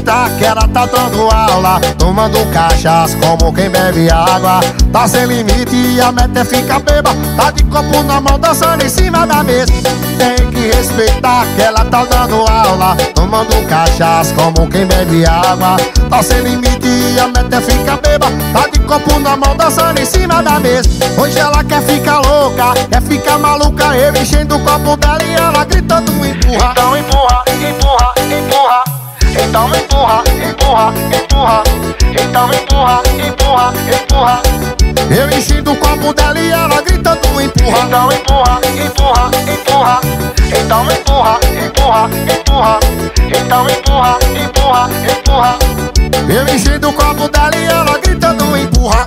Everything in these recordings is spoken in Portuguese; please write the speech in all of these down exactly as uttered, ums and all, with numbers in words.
respeitar que ela tá dando aula, tomando cachaça como quem bebe água. Tá sem limite e a meta é ficar beba, tá de copo na mão dançando em cima da mesa. Tem que respeitar que ela tá dando aula, tomando cachaça como quem bebe água. Tá sem limite e a meta é ficar beba, tá de copo na mão dançando em cima da mesa. Hoje ela quer ficar louca, quer ficar maluca, eu enchendo o copo dela e ela gritando empurra. Então empurra, empurra, empurra. Então empurra, empurra, empurra. Então empurra, empurra, empurra. Eu enchendo o copo dela e ela gritando empurra. Então empurra, empurra, empurra. Então empurra, empurra, empurra. Então empurra, empurra, empurra. Eu enchendo o copo dela e ela gritando empurra.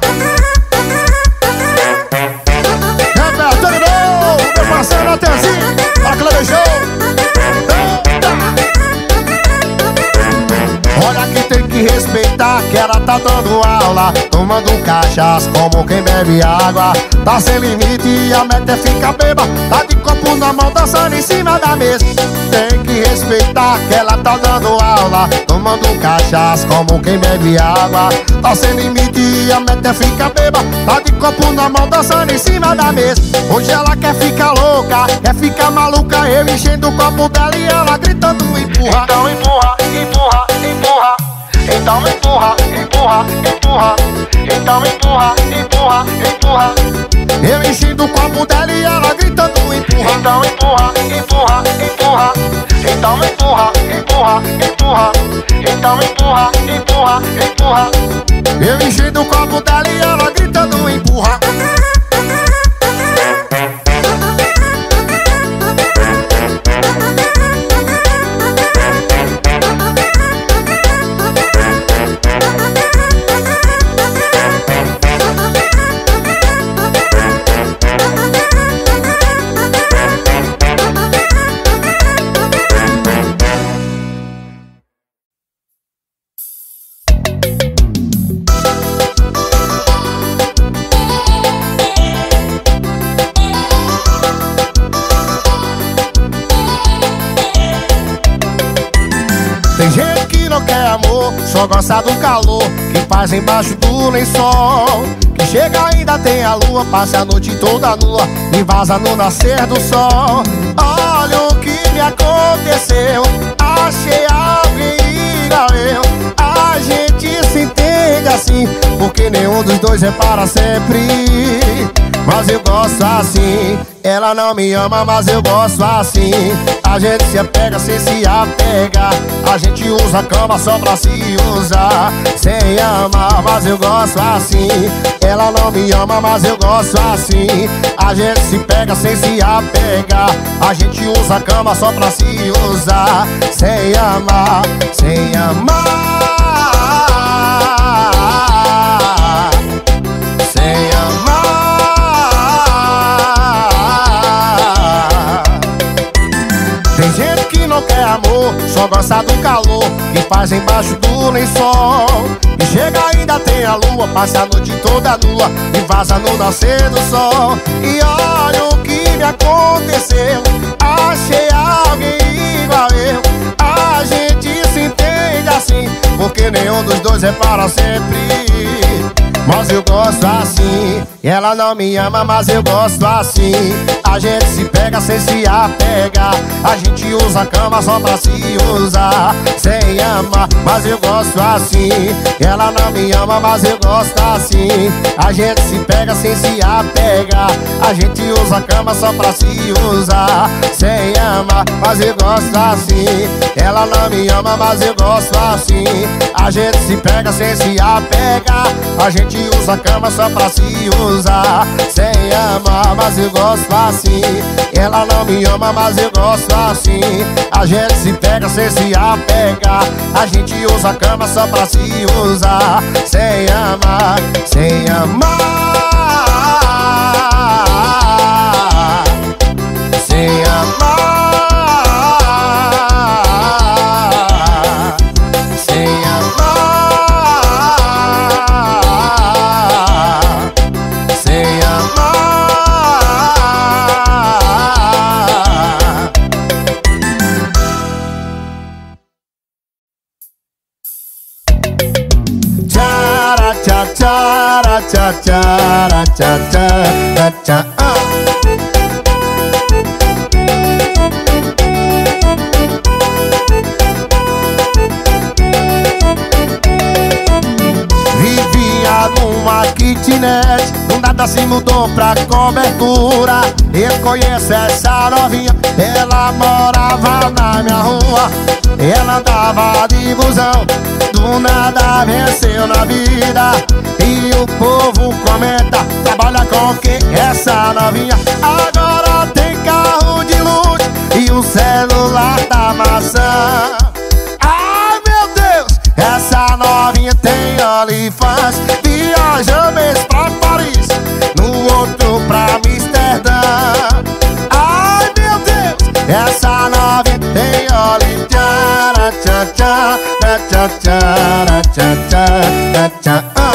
Repertório novo, meu parceiro Atenzinho, aquela beijou. Olha que tem que respeitar que ela tá dando aula, tomando cachaça como quem bebe água. Tá sem limite e a meta é ficar beba, tá de copo na mão dançando em cima da mesa. Tem que respeitar que ela tá dando aula, tomando cachaça como quem bebe água. Tá sem limite e a meta é ficar beba, tá de copo na mão dançando em cima da mesa. Hoje ela quer ficar louca, quer ficar maluca, eu enchendo o copo dela e ela gritando empurra. Então empurra, empurra, empurra. Então empurra, empurra, empurra. Então empurra, empurra, empurra. Eu enchendo o copo dela e ela gritando empurra. Então empurra, empurra, empurra. Então empurra, empurra, empurra. Então empurra, empurra, empurra. Eu enchendo o copo dela e ela gritando empurra. Tem gente que não quer amor, só gosta do calor que faz embaixo do lençol. Que chega ainda tem a lua, passa a noite toda nua e vaza no nascer do sol. Olha o que me aconteceu, achei alguém igual eu. A gente se entende assim, porque nenhum dos dois é para sempre. Mas eu gosto assim, ela não me ama, mas eu gosto assim. A gente se apega sem se apegar, a gente usa a cama só pra se usar. Sem amar, mas eu gosto assim. Ela não me ama, mas eu gosto assim. A gente se pega sem se apegar, a gente usa a cama só pra se usar. Sem amar, sem amar. Sem amar. Tem gente que não quer amor, só gosta do calor que faz embaixo do lençol. E chega ainda tem a lua, passa a noite toda nua e vaza no nascer do sol. E olha o que me aconteceu, achei alguém igual eu. A gente se entende assim, porque nenhum dos dois é para sempre. Mas eu gosto assim, ela não me ama, mas eu gosto assim. A gente se pega sem se apegar, a gente usa a cama só pra se usar. Sem amar, mas eu gosto assim. Ela não me ama, mas eu gosto assim. A gente se pega sem se apegar, a gente usa a cama só pra se usar. Sem amar, mas eu gosto assim. Ela não me ama, mas eu gosto assim. A gente se pega sem se apegar, a gente usa a cama só pra se usar. Sem amar, mas eu gosto assim. Ela não me ama, mas eu gosto assim. A gente se pega sem se apegar, a gente usa a cama só pra se usar. Sem amar, sem amar. Sem amar. Sem amar. Sem amar. tchá, tchá, tchá, tchá, tchá, ah. Vivia numa kitnet, do nada se mudou pra cobertura. Eu conheço essa novinha, ela morava na minha rua. Ela andava de busão, do nada venceu na vida. E o povo comenta, trabalha com quem? Essa novinha agora tem carro de luxo e um celular da maçã. Ai meu Deus, essa novinha tem OnlyFans. Viaja mês pra Paris, no outro pra Amsterdã. Ai meu Deus, essa novinha tem OnlyFans. Tchá, tchá, tchá, tchá, tchá, tchá, tchá, ah.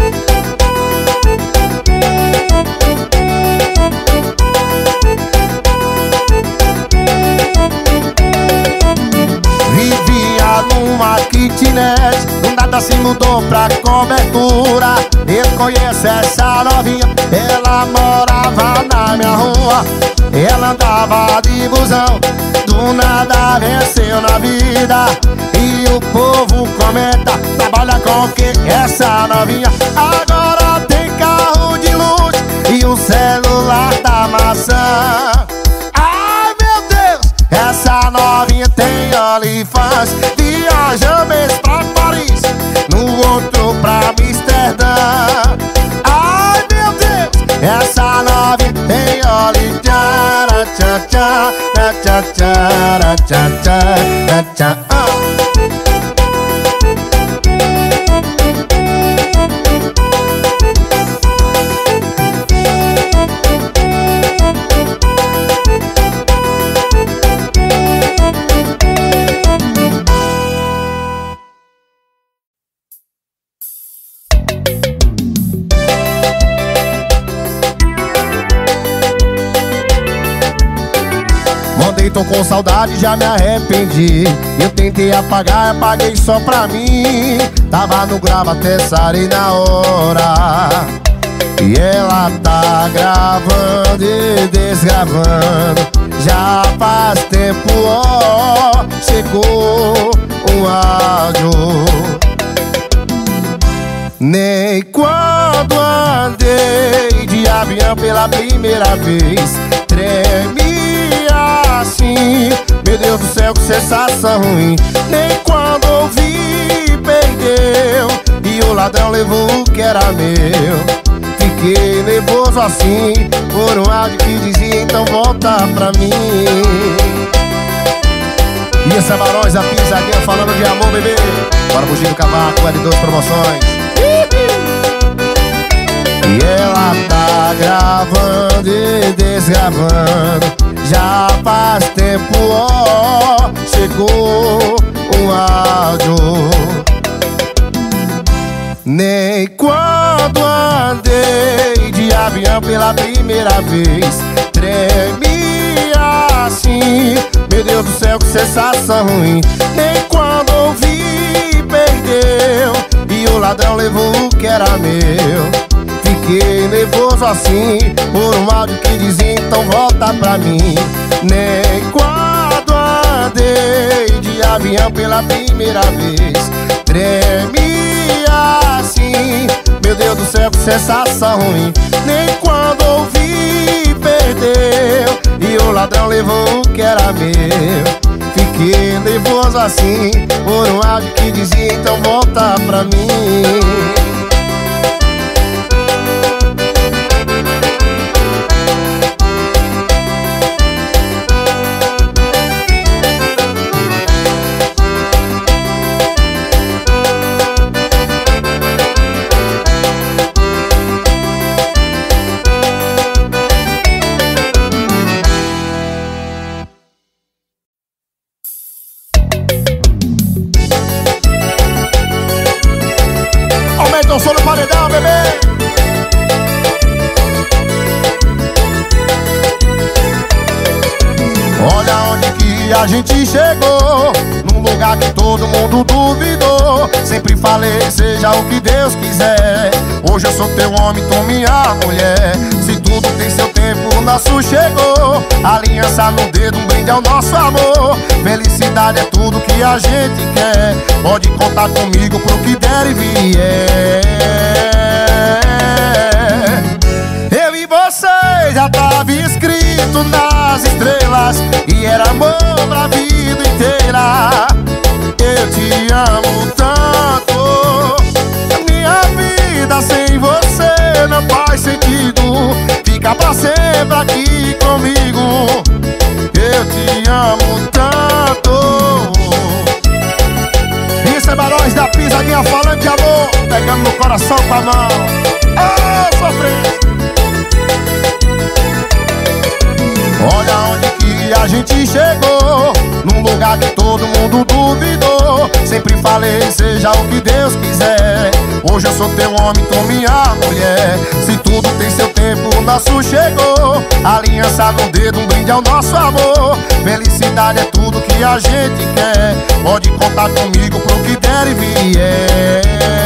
Vivia numa kitnet, do nada se mudou pra cobertura. Eu conheço essa novinha, ela morava na minha rua. Ela andava de busão, do nada venceu na vida. E o povo comenta, trabalha com quem? Essa novinha agora tem carro de luxo e um celular da maçã. Ai meu Deus, essa novinha tem OnlyFans. Viaja mês pra Paris, no outro pra Amsterdã. Ai meu Deus, essa novinha tem OnlyFans. Tchá, tchá, tchá, tchá, tchá, tchá, tchá, ah. Tô com saudade, já me arrependi. Eu tentei apagar, apaguei só pra mim. Tava no grava até sarei na hora. E ela tá gravando e desgravando. Já faz tempo, ó, chegou um áudio. Nem quando andei de avião pela primeira vez tremi assim. Meu Deus do céu, que sensação ruim. Nem quando ouvi, perdeu. E o ladrão levou o que era meu. Fiquei nervoso assim, por um áudio que dizia, então volta pra mim. E essa Barões, a pisadinha falando de amor, bebê. Bora fugir do cavaco, L dois Promoções. E ela tá gravando e desgravando. Já faz tempo, ó, chegou um áudio. Nem quando andei de avião pela primeira vez tremi assim. Meu Deus do céu, que sensação ruim. Nem quando ouvi, perdeu. E o ladrão levou o que era meu. Fiquei nervoso assim, por um áudio que dizia, então volta pra mim. Nem quando andei de avião pela primeira vez tremi assim. Meu Deus do céu, que sensação ruim. Nem quando ouvi, perdeu. E o ladrão levou o que era meu. Fiquei nervoso assim, por um áudio que dizia, então volta pra mim. Eu sou no paredão, bebê. Olha onde que a gente chegou. num lugar que todo mundo duvidou. Sempre falei, seja o que Deus quiser. Hoje eu sou teu homem, tu minha mulher. Se tudo tem seu tempo, o nosso chegou. Aliança no dedo, um brinde ao nosso amor. Felicidade é tudo que a gente quer. Pode contar comigo pro que der e vier. Eu e você já tava escrito nas estrelas, e era amor pra vida inteira. Eu te amo tanto, minha vida sem você não faz sentido. Fica pra sempre aqui comigo. Eu te amo tanto. Isso é Barões da Pisadinha falando de amor, pegando no coração com a mão. Ah, sofrência. Olha onde que a gente chegou, num lugar que todo mundo duvidou. Sempre falei, seja o que Deus quiser. Hoje eu sou teu homem, tu minha mulher. Se tudo tem seu tempo, o nosso chegou. Aliança no dedo, um brinde ao nosso amor. Felicidade é tudo que a gente quer. Pode contar comigo pro que der e vier.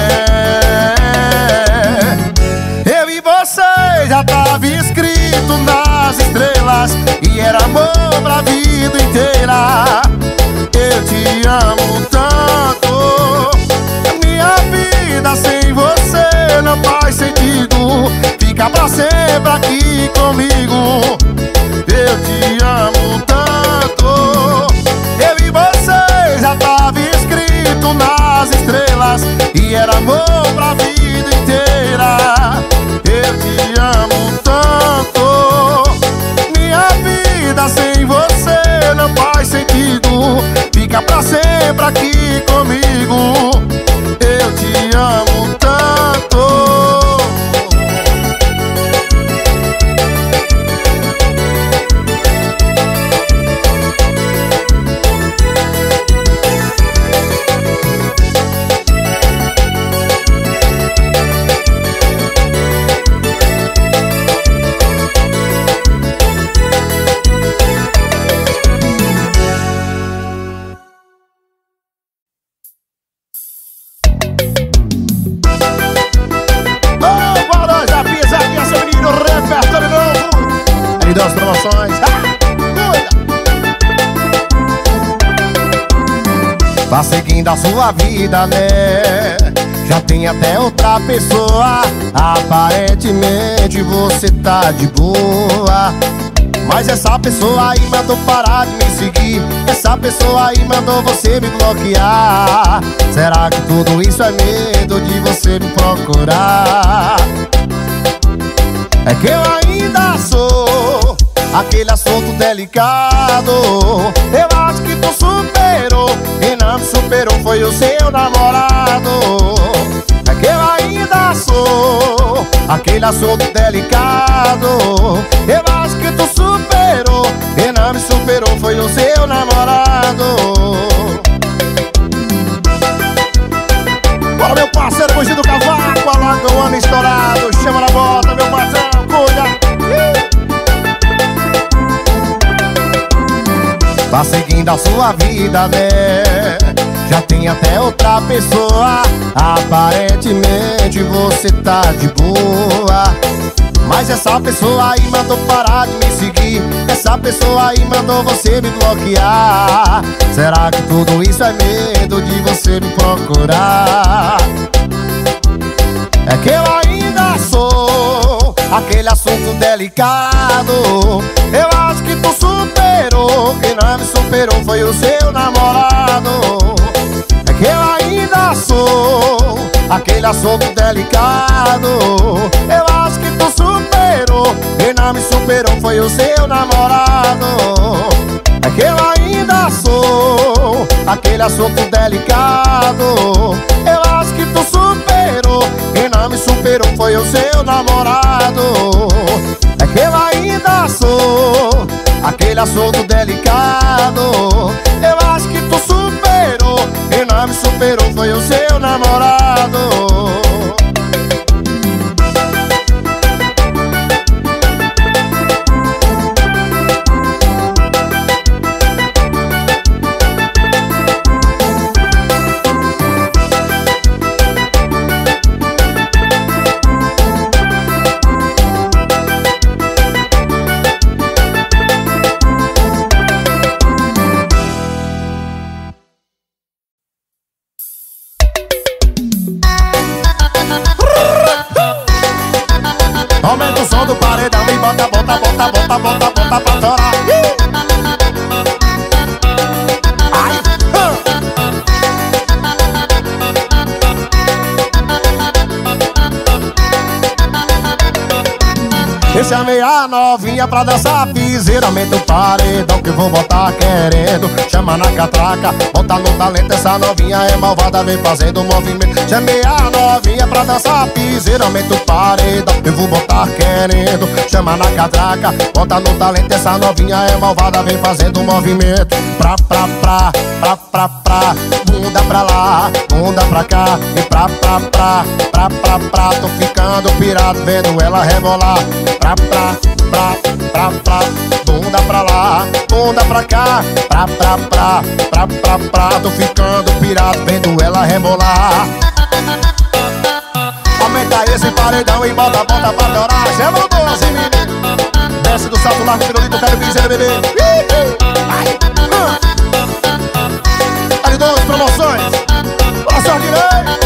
Eu e você já tava escrito nas estrelas, e era amor pra vida inteira. Eu te amo tanto, minha vida sem você não faz sentido. Fica pra sempre aqui comigo. Eu te amo tanto. Eu e você já tava escrito nas estrelas, e era amor pra vida inteira. Eu te amo tanto, minha vida sem você não faz sentido. Fica pra sempre aqui comigo. Eu te amo tanto. Das promoções, tá seguindo a sua vida, né? Já tem até outra pessoa. Aparentemente você tá de boa, mas essa pessoa aí mandou parar de me seguir. Essa pessoa aí mandou você me bloquear. Será que tudo isso é medo de você me procurar? É que eu ainda sou aquele assunto delicado. Eu acho que tu superou, quem não me superou foi o seu namorado. É que eu ainda sou aquele assunto delicado. Eu acho que tu superou, quem não me superou foi o seu namorado. Bora, meu parceiro, Mogi do Cavaco, alaga o ano estourado. Chama na bota, meu patrão, cuida. Tá seguindo a sua vida, né? Já tem até outra pessoa. Aparentemente você tá de boa, mas essa pessoa aí mandou parar de me seguir. Essa pessoa aí mandou você me bloquear. Será que tudo isso é medo de você me procurar? É que eu ainda sou aquele assunto delicado. Eu acho que tu superou, quem não me superou foi o seu namorado. É que eu ainda sou aquele assunto delicado. Eu acho que tu superou, quem não me superou foi o seu namorado. É que eu ainda sou aquele assunto delicado. Eu acho que tu superou, quem não me superou foi o seu namorado. É que eu ainda sou aquele assunto delicado. Eu acho que tu superou, quem não me superou foi o seu namorado. Aumenta o som do paredão e bota, bota, bota, bota, bota, bota pra torar. Ai, eu chamei a novinha pra dançar piseira. Aumenta o paredão que vou botar querendo. Chama na catraca, bota no talento. Essa novinha é malvada, vem fazendo movimento. Chamei a novinha pra dançar piseira. Aumenta o paredão que vou botar querendo. Chama na catraca, bota no talento. Essa novinha é malvada, vem fazendo movimento. Pra, pra, pra, pra, pra, pra. Bunda pra lá, bunda pra cá. E pra, pra, pra, pra, pra, pra. Tô ficando pirado vendo ela rebolar. Pra, pra, pra, pra, pra, bunda pra lá, bunda pra cá. Pra, pra, pra, pra, pra, pra. Tô ficando pirado vendo ela rebolar. Aumenta esse paredão e bota, bota pra torar. Chama o doce, menino. Desce do salto largo, pirulito, quero piseira, bebê. Ai, ali dois promoções. Promoção direita.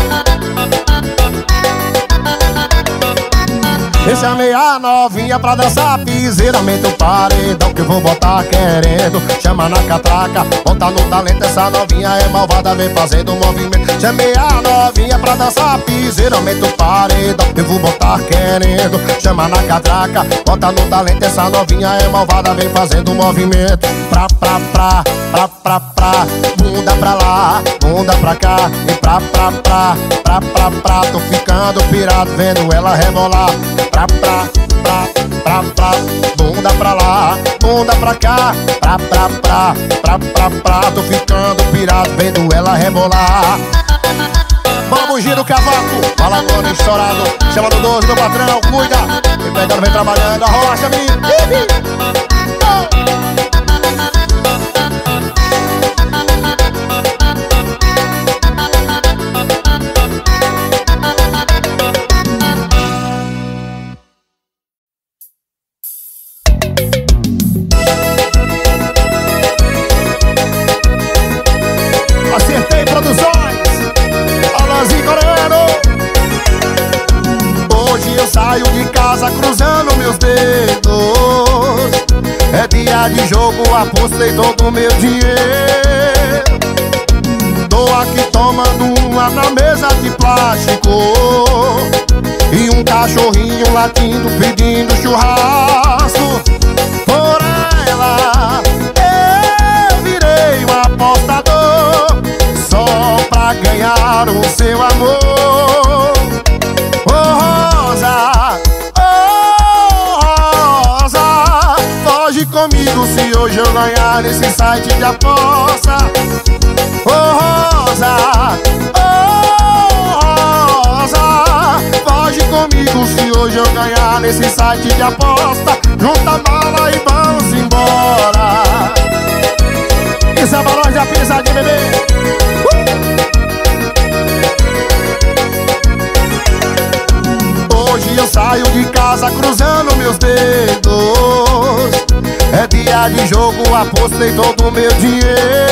Eu chamei a novinha pra dançar piseira. Aumenta o paredão que eu vou botar querendo. Chama na catraca, bota no talento. Essa novinha é malvada, vem fazendo movimento. Chamei a novinha pra dançar piseira. Aumenta o paredão que eu vou botar querendo. Chama na catraca, bota no talento. Essa novinha é malvada, vem fazendo movimento. Pra, pra, pra, pra, pra, pra. Bunda pra lá, bunda pra cá. E pra, pra, pra, pra, pra, pra. Tô ficando pirado vendo ela rebolar. Pra, pra, pra, pra, pra. Bunda pra lá, bunda pra cá. Pra, pra, pra, pra, pra, pra. Tô ficando pirado vendo ela rebolar. Vamos, gira o cavaco, balagona estourado. Chama do doze do patrão, cuida. Vem pegando, vem trabalhando, arrocha, menino. Acertei Produções, Alanzinho Coreano. Hoje eu saio de casa cruzando meus dedos. É dia de jogo, apostei todo o meu dinheiro. Tô aqui tomando uma na mesa de plástico. E um cachorrinho latindo pedindo churrasco. Por ela eu virei um apostador, só pra ganhar o seu amor. Oh Rosa, oh Rosa, foge comigo se hoje eu ganhar nesse site de aposta. Oh Rosa, oh Rosa, foge comigo se hoje eu ganhar nesse site de aposta. Junta a mala e vamos embora. Isso é pra nós da pisadinha, bebê. uh! Hoje eu saio de casa cruzando meus dedos. É dia de jogo, apostei todo o meu dinheiro.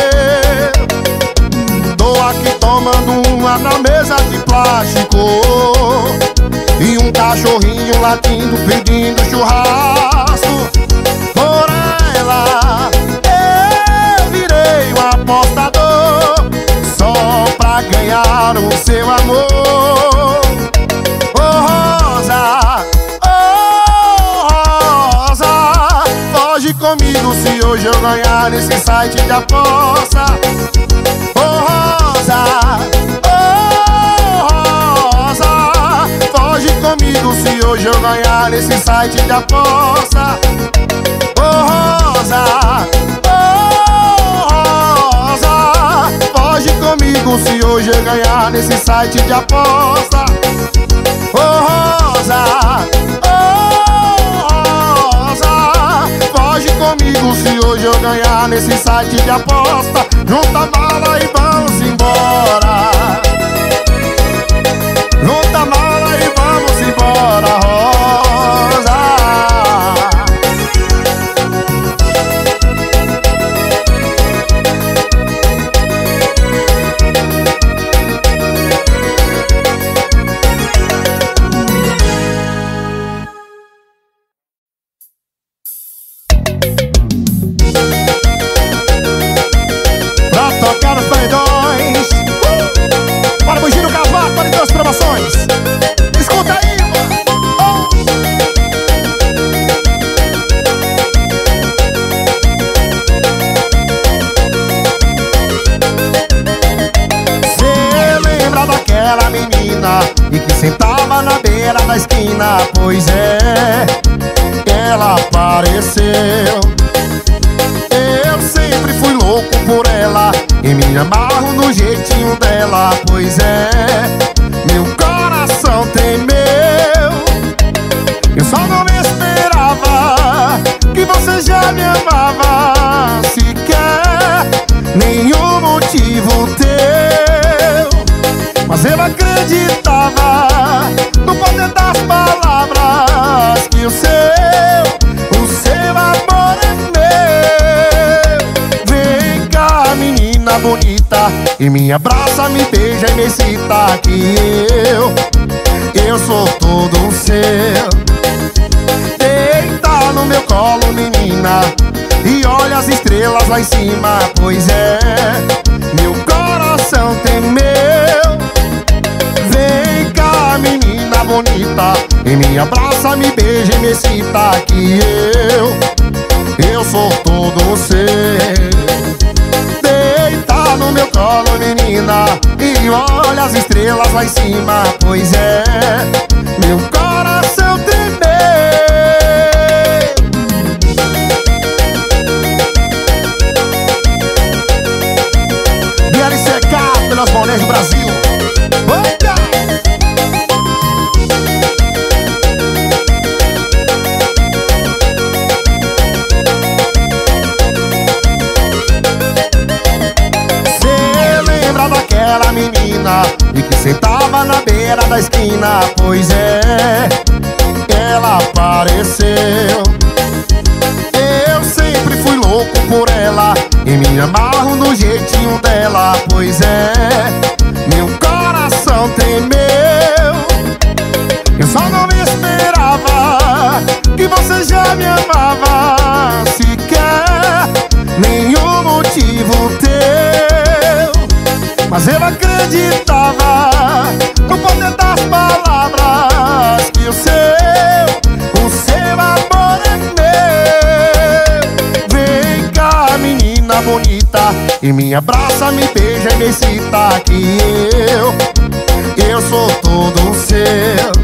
Tô aqui tomando uma na mesa de plástico. E um cachorrinho latindo pedindo churrasco. Por ela eu virei um apostador, só pra ganhar o seu amor. Oh Rosa, oh Rosa, foge comigo se hoje eu ganhar nesse site de aposta. Oh Rosa, oh Rosa, foge comigo se hoje eu ganhar nesse site de aposta. Oh Rosa, oh Rosa, foge comigo se hoje eu ganhar nesse site de aposta. Oh Rosa, oh Rosa, foge comigo se hoje eu ganhar nesse site de aposta. Junta a mala e vamos embora. Junta a mala e vamos embora, Rosa. Minas. Escuta aí, mano. Oh. Cê lembra daquela menina e que sentava na beira da esquina? Pois é, ela apareceu. Eu sempre fui louco por ela e me amarro no jeitinho dela. Pois é, meu coração tremeu. Eu só não esperava que você já me amava sequer, nenhum motivo teu. Mas eu acreditava no poder das palavras, que o seu, o seu amor é meu. Vem cá, menina bonita, e me abraça, me beija e me excita, que eu, eu sou todo seu. Deita no meu colo, menina, e olha as estrelas lá em cima. Pois é, meu coração temeu. Vem cá, menina bonita, e me abraça, me beija e me excita, que eu, eu sou todo seu. Deita no meu colo, menina, e olha as estrelas lá em cima. Pois é, meu coração tremeu. D L C K pelas mulheres do Brasil. Opa! Cê lembra daquela menina e que sentava na beira da esquina? Pois é, ela apareceu. Eu sempre fui louco por ela e me amarro no jeitinho dela. Pois é, meu coração tremeu. Eu só não esperava que você já me amava sequer, nenhum motivo teu. Mas eu acreditava no poder das palavras, que o seu, o seu amor é meu. Vem cá, menina bonita, e me abraça, me beija e me excita, que eu, eu sou todo seu.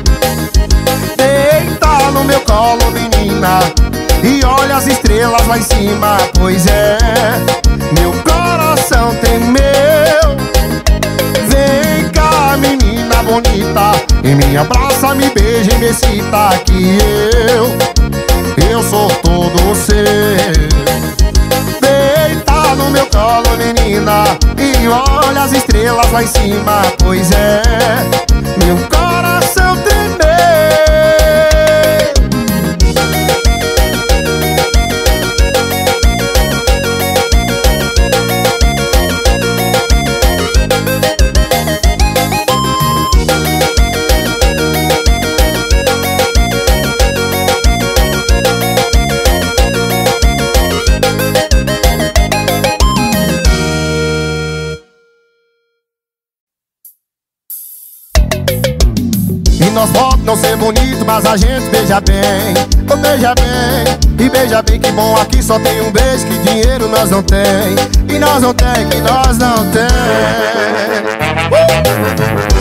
Deita no meu colo, menina, e olha as estrelas lá em cima. Pois é, meu coração temeu. Vem cá, menina bonita, e me abraça, me beija e me excita, que eu, eu sou todo seu. Deita no meu colo, menina, e olha as estrelas lá em cima. Pois é, meu coração tremeu. E nós podemos não ser bonito, mas a gente beija bem. Oh, beija bem, e beija bem, que bom, aqui só tem um beijo, que dinheiro nós não tem. E nós não tem, que nós não tem. uh!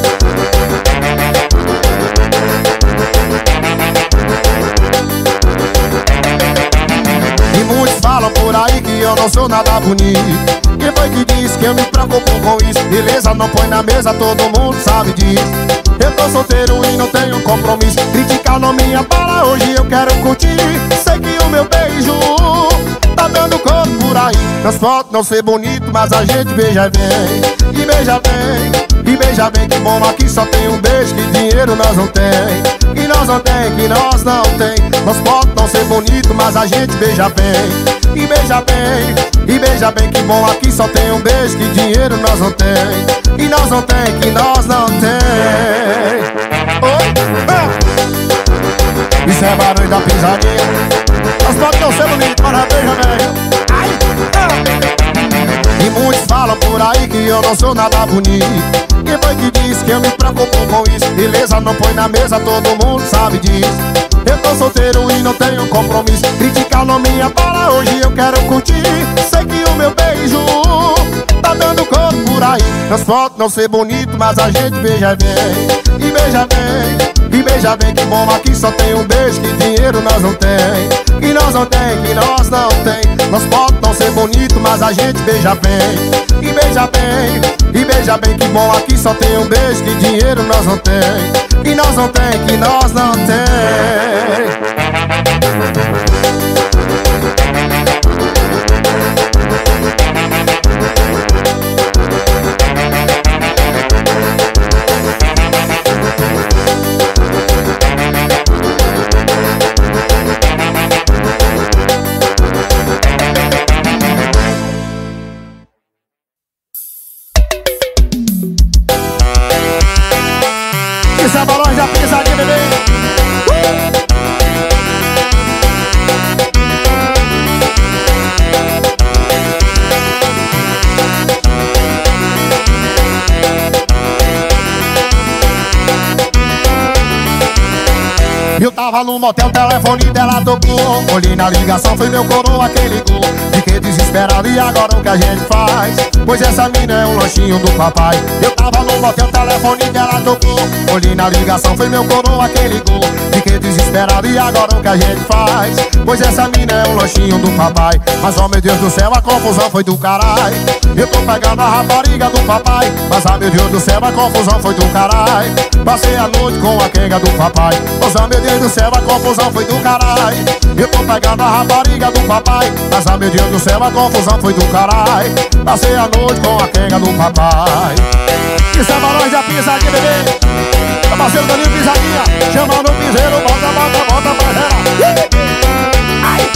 E muitos falam por aí que eu não sou nada bonito. Quem foi que disse que eu me preocupo com isso? Beleza, não põe na mesa, todo mundo sabe disso. Eu tô solteiro e não tenho compromisso. Criticar não me abala, hoje eu quero curtir. Sei que o meu beijo tá dando corpo por aí. Nós podemos não ser bonito, mas a gente beija bem. E beija bem, e beija bem, que bom, aqui só tem um beijo, que dinheiro nós não tem. E nós não tem, que nós não tem. Nós podemos não ser bonito, mas a gente beija bem. E beija bem, e beija bem, que bom, aqui só tem um beijo, que dinheiro nós não tem. E nós não tem, que nós não tem. Oh, ah. Isso é barulho da pisadinha. Nós podemos não ser bonito, mas a beija bem. Ai, ah. E muitos falam por aí que eu não sou nada bonito. Quem foi que disse que eu me preocupo com isso? Beleza não põe na mesa, todo mundo sabe disso. Eu tô solteiro e não tenho compromisso. Criticar não me abala, hoje eu quero curtir. Sei que o meu beijo tá dando corpo por aí. Nas fotos não ser bonito, mas a gente beija bem. E beija bem, e beija bem. Que bom, aqui só tem um beijo, que dinheiro nós não tem. Que nós não tem, que nós não tem. Nas fotos não ser bonito, mas a gente beija bem. E beija bem, e beija bem. Que bom, aqui só tem um beijo, que dinheiro nós não tem. Que nós não tem, que nós não tem. Isso é balões da pisadinha, bebê. Uh! Eu tava no motel, o telefone dela tocou. Olhei na ligação, foi meu coroa que ligou. Fiquei desesperado e agora o que a gente faz? Pois essa mina é um lanchinho do papai. Eu tava no motel, o telefone dela tocou. Olhei na ligação, foi meu coroa que ligou. Fiquei desesperado e agora o que a gente faz? Pois essa mina é um lanchinho do papai. Mas oh meu Deus do céu, a confusão foi do caralho. Eu tô pegando a rapariga do papai. Mas ah meu Deus do céu, a confusão foi do caralho. Passei a noite com a quenga do papai. Mas ah meu Deus do céu, a confusão foi do caralho. Eu tô pegando a rapariga do papai. Mas ah meu Deus do céu, a confusão foi do caralho. Passei a noite com a quenga do papai. Isso é balões da pisadinha, bebê. Meu parceiro Danilo Pisadinha, chamando o piseiro, volta, volta, volta pra geral. Ai.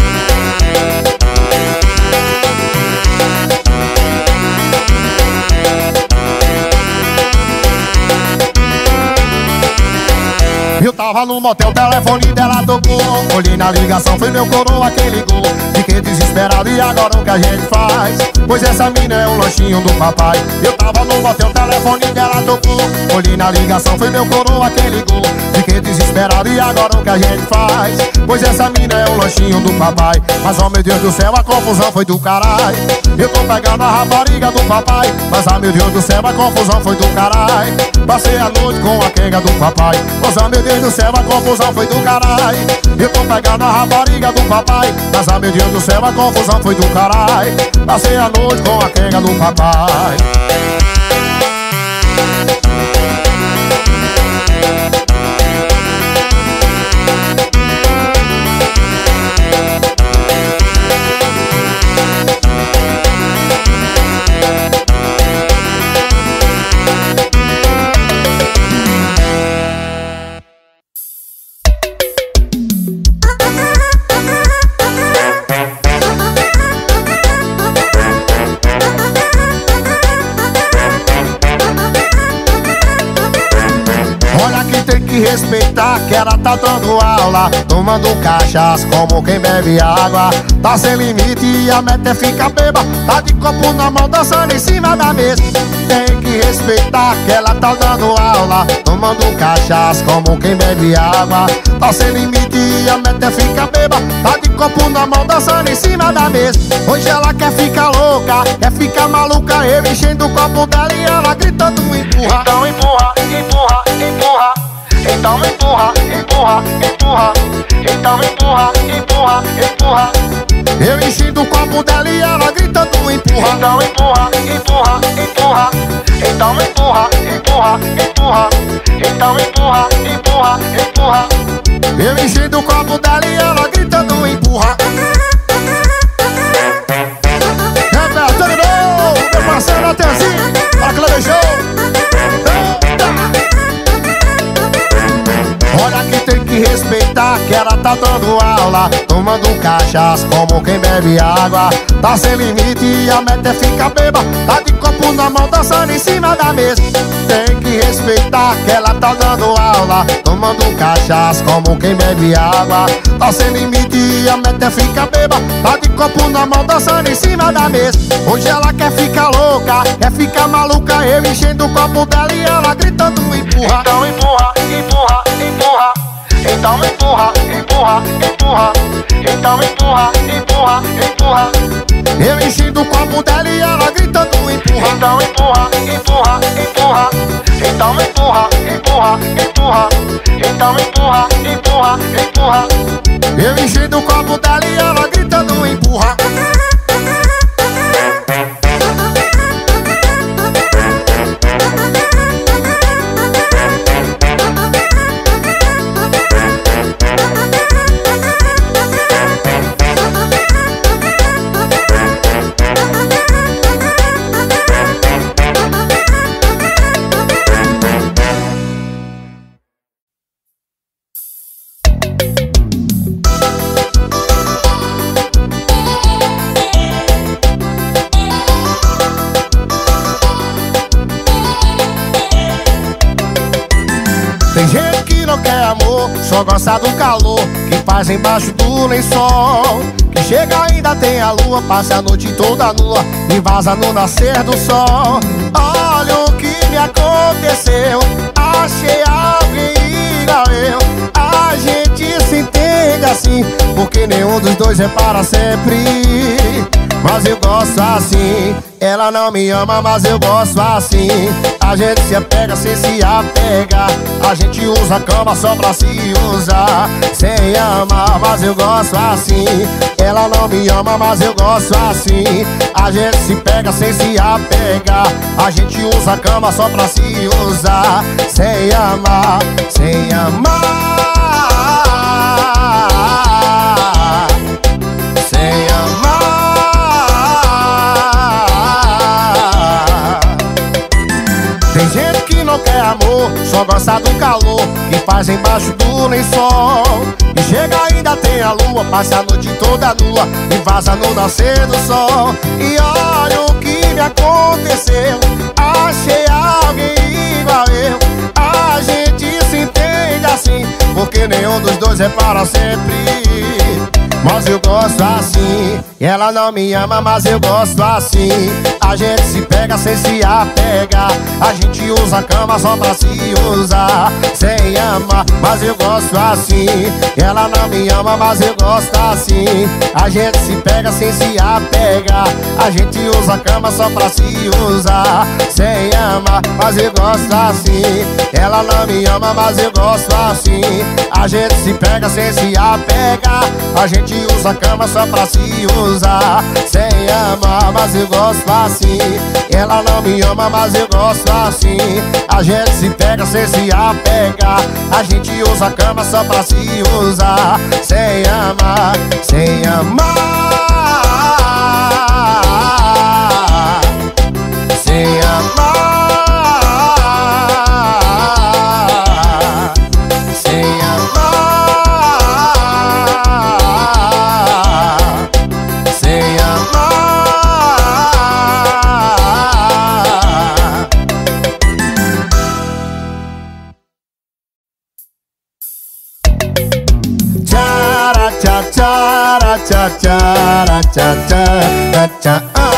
Eu tava no motel, o telefone dela tocou. Olhei na ligação, foi meu coroa que ligou. Fiquei desesperado e agora o que a gente faz? Pois essa mina é um lanchinho do papai. Eu tava no motel, o telefone dela tocou. Olhei na ligação, foi meu coroa que ligou. Fiquei desesperado e agora o que a gente faz? Pois essa mina é um lanchinho do papai. Mas oh meu Deus do céu, a confusão foi do caralho. Eu tô pegando a rapariga do papai. Mas ah meu Deus do céu, a confusão foi do caralho. Passei a noite com a quenga do papai. Mas ah meu Deus do céu, a confusão foi do caralho. Eu tô pegando a rapariga do papai. Mas ah meu Deus do céu, a confusão foi do caralho. Passei a noite com a quenga do papai. Respeitar que ela tá dando aula, tomando cachaça como quem bebe água. Tá sem limite e a meta é ficar beba. Tá de copo na mão, dançando em cima da mesa. Tem que respeitar que ela tá dando aula, tomando cachaça como quem bebe água. Tá sem limite e a meta é ficar beba. Tá de copo na mão, dançando em cima da mesa. Hoje ela quer ficar louca, quer ficar maluca. Eu enchendo o copo dela e ela gritando empurra. Então empurra, empurra, empurra. Então empurra, empurra, empurra. Então empurra, empurra, empurra. Eu enchendo o copo dela e ela gritando empurra. Então empurra, empurra, empurra. Então empurra, empurra, empurra. Então empurra, empurra, empurra. Eu enchendo o copo dela e ela gritando empurra. Repertório novo, meu parceiro Atenzinho, a Cleber Show. Olha que tem que respeitar que ela tá dando aula, tomando cachaça como quem bebe água. Tá sem limite e a meta é ficar beba, tá de copo na mão dançando em cima da mesa. Tem que respeitar que ela tá dando aula, tomando cachaça como quem bebe água. Tá sem limite e a meta é ficar beba, tá de copo na mão dançando em cima da mesa. Hoje ela quer ficar louca, quer ficar maluca, eu enchendo o copo dela e ela gritando empurra. Então empurra, empurra, empurra. Então empurra, empurra, empurra. Então empurra, empurra, empurra. Eu enchendo o copo dela e ela gritando empurra. Então empurra, empurra, empurra. Então empurra, empurra, empurra. Então empurra, empurra, empurra. Eu enchendo o copo dela e ela gritando empurra. Tem gente que não quer amor, só gosta do calor que faz embaixo do lençol. Que chega ainda tem a lua, passa a noite toda nua e vaza no nascer do sol. Olha o que me aconteceu, achei alguém igual eu. A gente se entende assim, porque nenhum dos dois é para sempre. Mas eu gosto assim, ela não me ama, mas eu gosto assim. A gente se apega sem se apegar, a gente usa a cama só pra se usar. Sem amar, mas eu gosto assim. Ela não me ama, mas eu gosto assim. A gente se pega sem se apegar, a gente usa a cama só pra se usar. Sem amar, sem amar. Sem amar. Tem gente que não quer amor, só gosta do calor que faz embaixo do lençol. E chega ainda tem a lua, passa a noite toda nua e vaza no nascer do sol. E olha o que me aconteceu, achei alguém igual eu. A gente se entende assim, porque nenhum dos dois é para sempre. Mas eu gosto assim, ela não me ama, mas eu gosto assim. A gente se pega sem se apegar, a gente usa a cama só pra se usar. Sem amar, mas eu gosto assim. Ela não me ama, mas eu gosto assim. A gente se pega sem se apegar, a gente usa a cama só pra se usar. Sem amar, mas eu gosto assim. Ela não me ama, mas eu gosto assim. A gente se pega sem se apegar, a gente usa a cama só pra se usar. Sem amar, mas eu gosto assim. Ela não me ama, mas eu gosto assim. A gente se pega sem se apegar, a gente usa a cama só pra se usar. Sem amar, sem amar. Sem amar. Sem amar. Sem amar. Tchara tcha tchara tcha tchara tcha tcha tcha ah.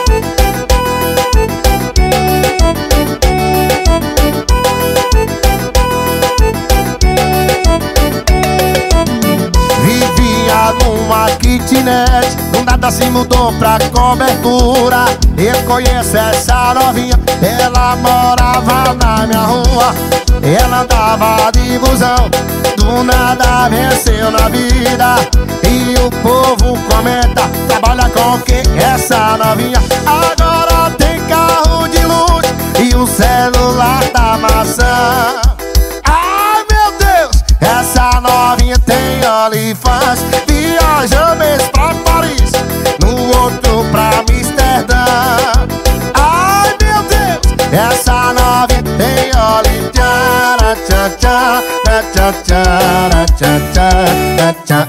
Vivia numa kitnet, do nada se mudou pra cobertura. Eu conheço essa novinha, ela morava na minha rua. Ela andava de busão, do nada venceu na vida. E o povo comenta, trabalha com quem? Essa novinha agora tem carro de luxo e o celular da maçã. Ai meu Deus, essa novinha tem OnlyFans. Viaja mês pra Paris, no outro pra Amsterdã. Ai meu Deus, essa novinha tem OnlyFans. tchá, tchá, tchá, tchá, tchá, tchá, tchá.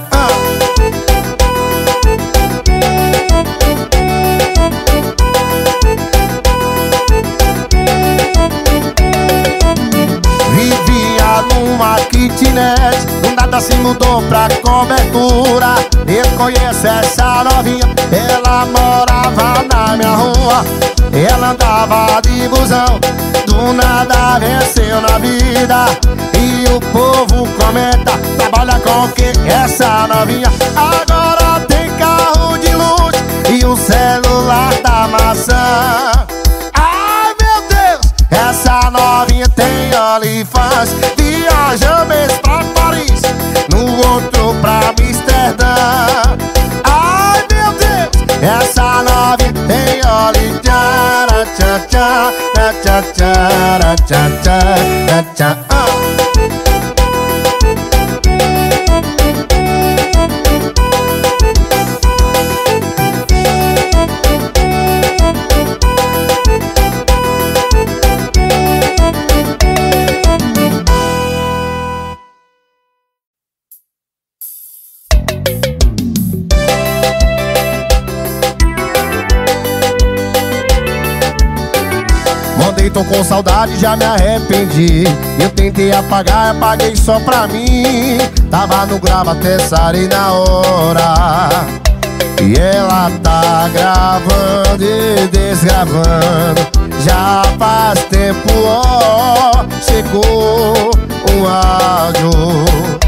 Vivia numa kitnet, do nada se mudou pra cobertura. Eu conheço essa novinha, ela morava na minha rua. Ela andava de busão, do nada venceu na vida. E o povo comenta, trabalha com o que essa novinha? Agora tem carro de luxo e o celular da maçã. Ai meu Deus, essa novinha tem OnlyFans. Viaja um mês pra Paris, no outro pra Amsterdã. Ai meu Deus, essa novinha tem OnlyFans. Tchá, tchá, tchá, tchá, tchá, tchá, tchá. Tô com saudade, já me arrependi. Eu tentei apagar, apaguei só pra mim. Tava no grava até sarei na hora. E ela tá gravando e desgravando. Já faz tempo, ó, chegou um áudio.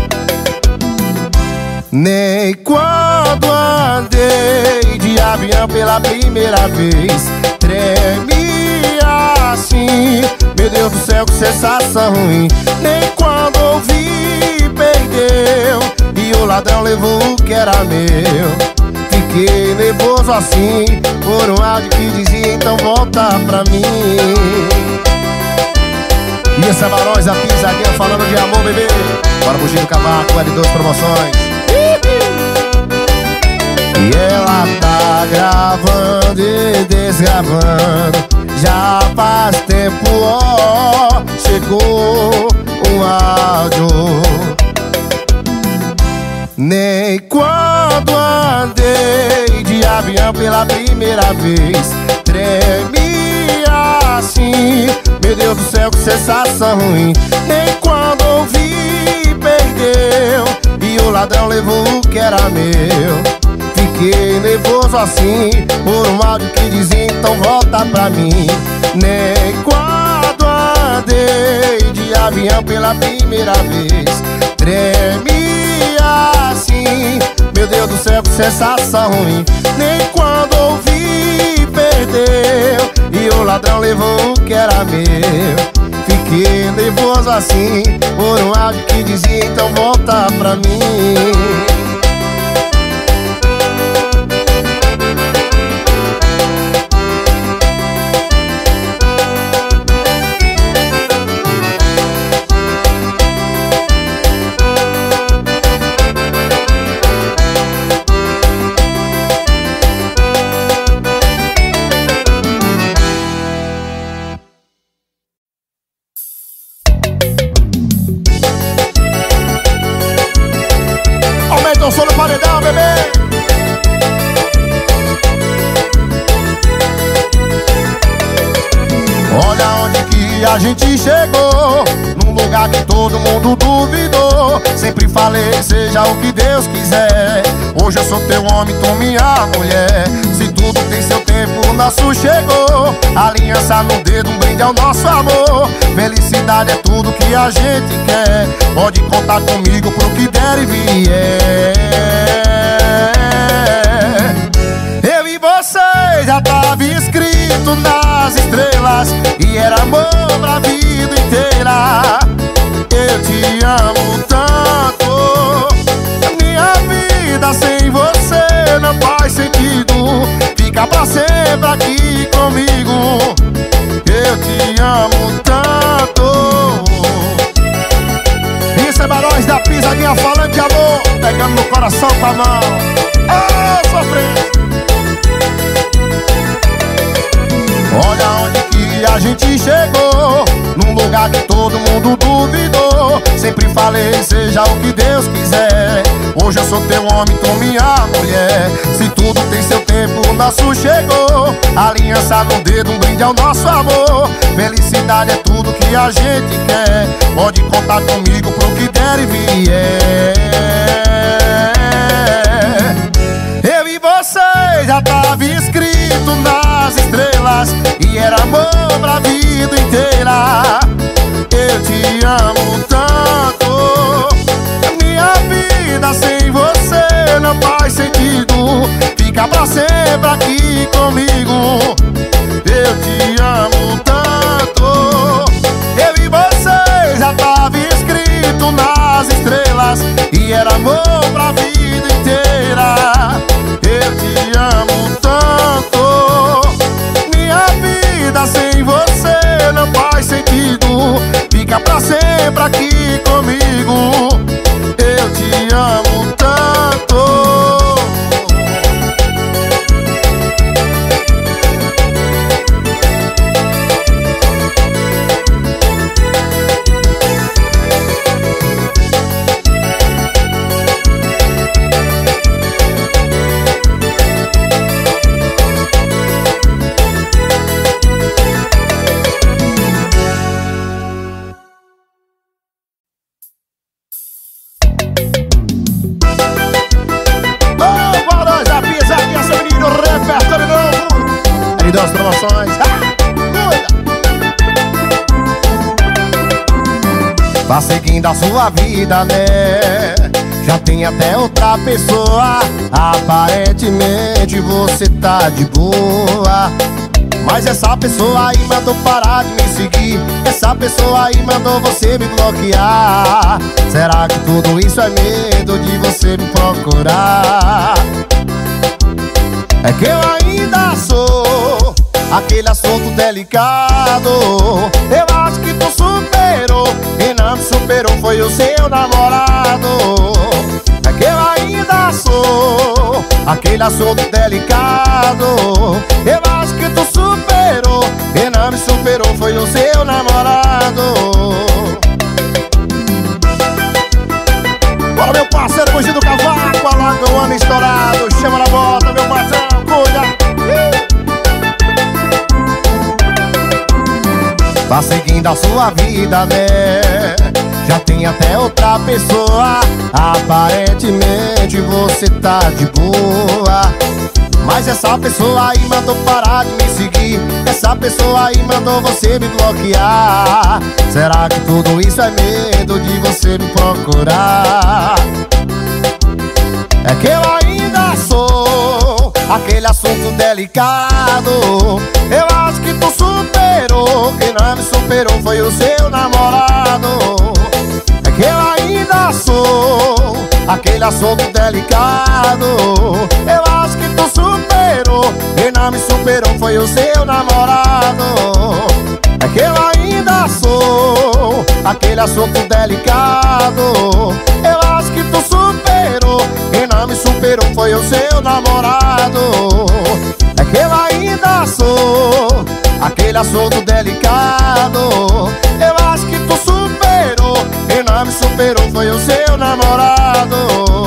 Nem quando andei de avião pela primeira vez tremi assim. Meu Deus do céu, que sensação ruim. Nem quando ouvi, perdeu. E o ladrão levou o que era meu. Fiquei nervoso assim, por um áudio que dizia, então volta pra mim. E essa é Barões, a pisadinha falando de amor, bebê. Bora fugir do cavaco, L dois Promoções. E ela tá gravando e desgravando. Já faz tempo, ó, chegou um áudio. Nem quando andei de avião pela primeira vez tremi assim. Meu Deus do céu, que sensação ruim. Nem quando ouvi, perdeu. E o ladrão levou o que era meu. Fiquei nervoso assim, por um áudio que dizia, então volta pra mim. Nem quando andei de avião pela primeira vez tremi assim. Meu Deus do céu, que sensação ruim. Nem quando ouvi, perdeu. E o ladrão levou o que era meu. Fiquei nervoso assim, por um áudio que dizia, então volta pra mim. Eu sou no paredão, bebê. Olha onde que a gente chegou, num lugar que todo mundo duvidou. Sempre falei, seja o que Deus quiser. Hoje eu sou teu homem, tu minha mulher. Se tudo tem seu tempo, o nosso chegou. Aliança no dedo, um brinde ao nosso amor. Felicidade é tudo que a gente quer. Pode contar comigo pro que der e vier. Eu e você já tava escrito nas estrelas, e era amor pra vida inteira. Eu te amo tanto, minha vida sem você não faz sentido. Fica pra sempre aqui comigo. Eu te amo tanto. Isso é Barões da Pisadinha falando de amor, pegando no coração com a mão. Ah, sofrendo. Olha onde que a gente chegou, num lugar que todo mundo duvidou. chegou. Sempre falei, seja o que Deus quiser. Hoje eu sou teu homem, tu minha mulher. Se tudo tem seu tempo, o nosso chegou. Aliança no dedo, um brinde ao nosso amor. Felicidade é tudo que a gente quer. Pode contar comigo pro que der e vier. Eu e você já tava escrito nas estrelas, e era amor pra vida inteira. Eu te amo tanto, minha vida sem você não faz sentido. Fica pra sempre aqui comigo. Eu te amo tanto. Eu e você já tava escrito nas estrelas, e era amor pra vida inteira. Eu te amo tanto, minha vida sem você não faz sentido. Fica pra sempre aqui comigo. Eu te amo tanto. Das promoções, tá seguindo a sua vida, né? Já tem até outra pessoa. Aparentemente você tá de boa, mas essa pessoa aí mandou parar de me seguir. Essa pessoa aí mandou você me bloquear. Será que tudo isso é medo de você me procurar? É que eu ainda sou aquele assunto delicado. Eu acho que tu superou, quem não me superou foi o seu namorado. É que eu ainda sou aquele assunto delicado. Eu acho que tu superou, quem não me superou foi o seu namorado. Bora, meu parceiro, Mogi do Cavaco, alaga o ano estourado. Chama na bota, meu patrão, cuida. Tá seguindo a sua vida, né? Já tem até outra pessoa. Aparentemente você tá de boa, mas essa pessoa aí mandou parar de me seguir. Essa pessoa aí mandou você me bloquear. Será que tudo isso é medo de você me procurar? É que eu ainda sou aquele assunto delicado. Eu acho que tu superou, quem não me superou foi o seu namorado. É que eu ainda sou aquele assunto delicado. Eu acho que tu superou, quem não me superou foi o seu namorado. É que eu ainda sou aquele assunto delicado. Eu acho que tu superou, quem não me superou foi o seu namorado. É que eu ainda sou aquele assunto delicado. Eu acho que tu superou, quem não me superou foi o seu namorado.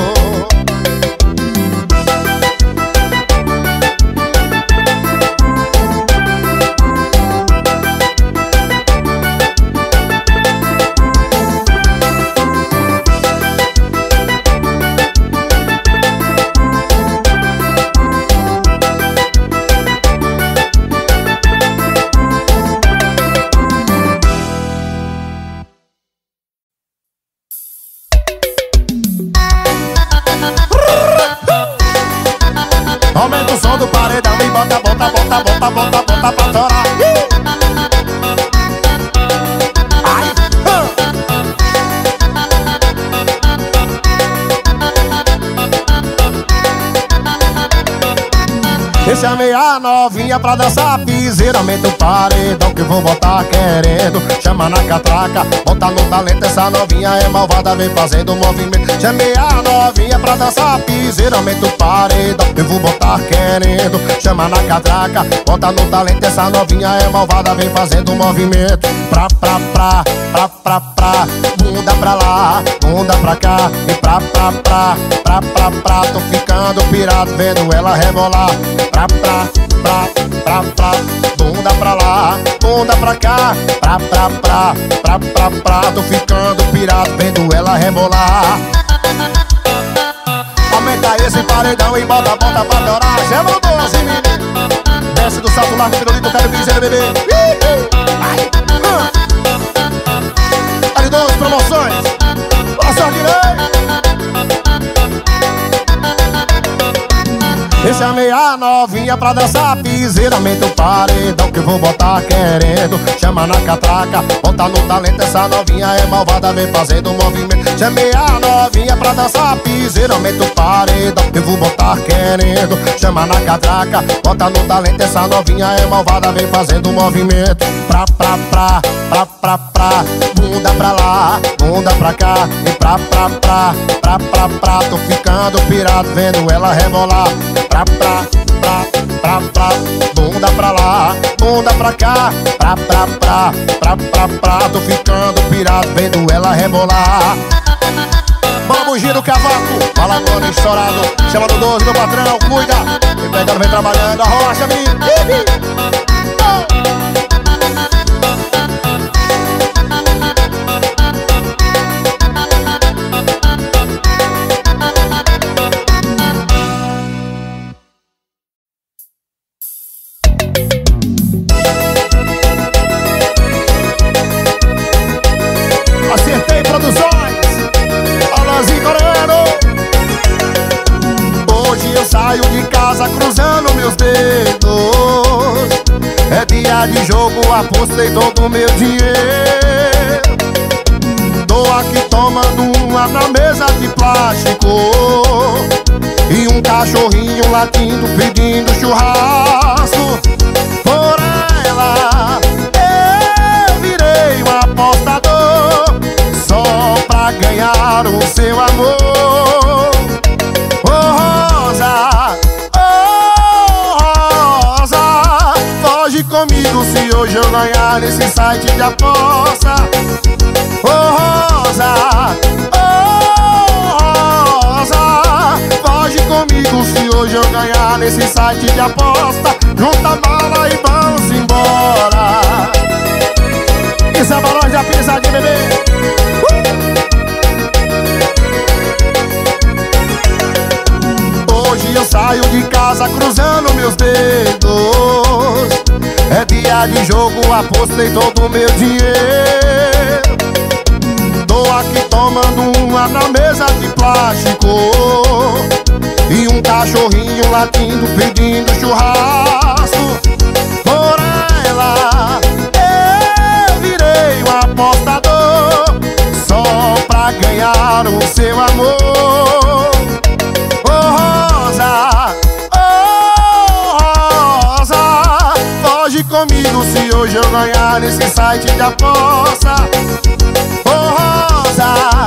Aumenta o som do paredão e bota, bota, bota, bota, bota, bota pra torar. Ai, eu chamei a novinha pra dançar piseira. Aumenta o paredão que eu vou botar querendo. Chama na catraca, bota no talento. Essa novinha é malvada, vem fazendo movimento. Chamei a novinha pra dançar piseira. Aumenta o paredão que eu vou botar querendo. Chama na catraca, bota no talento. Essa novinha é malvada, vem fazendo movimento. Pra, pra, pra, pra, pra, pra. bunda pra lá, bunda pra cá e pra pra pra, pra pra pra. Tô ficando pirado vendo ela rebolar. Pra pra pra, pra pra, bunda pra lá, bunda pra cá, pra pra pra, pra pra pra. Tô ficando pirado vendo ela rebolar. Aumenta esse paredão e bota, bota pra torar. Chama o doce, menino. Desce do salto largo, pirulito, quero dizer, bebê. Vai, ali doce, promoções. Passa direito. Eu chamei a novinha pra dançar piseira. Aumenta o paredão que eu vou botar querendo. Chama na catraca, bota no talento. Essa novinha é malvada, vem fazendo movimento. Chamei a novinha pra dançar piseira. Aumenta o paredão que eu vou botar querendo. Chama na catraca, bota no talento. Essa novinha é malvada, vem fazendo movimento. Pra pra pra, pra pra pra, bunda pra lá, bunda pra cá e pra pra pra, pra pra pra. Tô ficando pirado vendo ela rebolar. Pra pra pra, pra pra, bunda pra lá, bunda pra cá, pra pra pra, pra pra pra. Tô ficando pirado vendo ela rebolar. Vamos, gira o cavaco, balagona estourado. Chama do doze, meu patrão, cuida. Vem pegando, vem trabalhando, arrocha, menino. Cruzando meus dedos. É dia de jogo, apostei todo o meu dinheiro. Tô aqui tomando uma na mesa de plástico e um cachorrinho latindo pedindo churrasco. Por ela eu virei um apostador só pra ganhar o seu amor. Oh, Rosa, comigo se hoje eu ganhar nesse site de aposta. Oh, Rosa, oh, Rosa, foge comigo se hoje eu ganhar nesse site de aposta. Junta a mala e vamos embora. Isso é balão de pisadinha, bebê. uh! Hoje eu saio de casa cruzando meus dedos. É dia de jogo, apostei todo o meu dinheiro. Tô aqui tomando uma na mesa de plástico e um cachorrinho latindo pedindo churrasco. Por ela eu virei um apostador só pra ganhar o seu amor. Oh, Rosa, comigo se hoje eu ganhar nesse site de aposta. Oh, Rosa,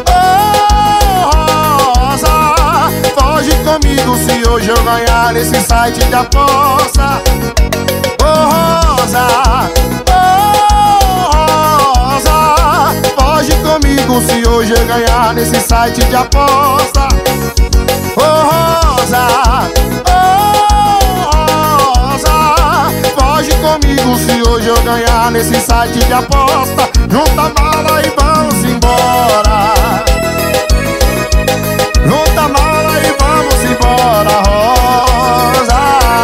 oh, Rosa, foge comigo se hoje eu ganhar nesse site de aposta. Oh, Rosa, oh, Rosa, foge comigo se hoje eu ganhar nesse site de aposta. Oh, Rosa, foge comigo se hoje eu ganhar nesse site de aposta. Junta a mala e vamos embora. Junta a mala e vamos embora, Rosa.